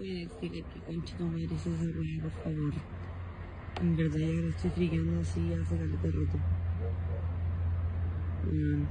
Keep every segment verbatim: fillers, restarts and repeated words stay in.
voy a decirle que concha no merece esa weá, por favor. En verdad ya lo estoy friqueando así hace caleta de rato. Mm.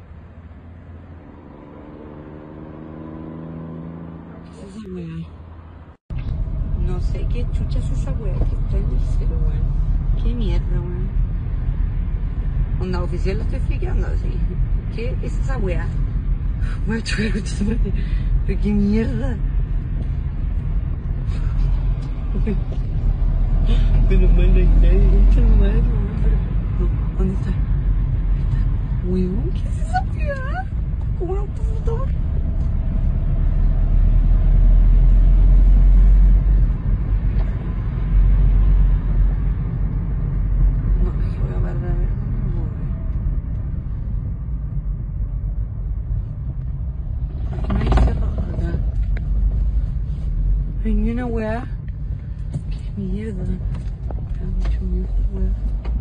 ¿Qué es esa weá? No sé qué chucha es esa weá que está en el cielo, weón. Qué mierda, weón. Onda oficial la estoy friqueando así. ¿Qué es esa weá? Voy a chocar con esta parte. Pero qué mierda. Menos mal no hay nadie, concha de madre, weón. Pero, no, ¿dónde está? Ahí está. Weón, ¿qué es esa weá? Como un automotor. No, es que voy a parar a ver. ¿Por qué no hay cerro acá? No hay ni una weá. Qué mierda. Me da mucho miedo esta weá.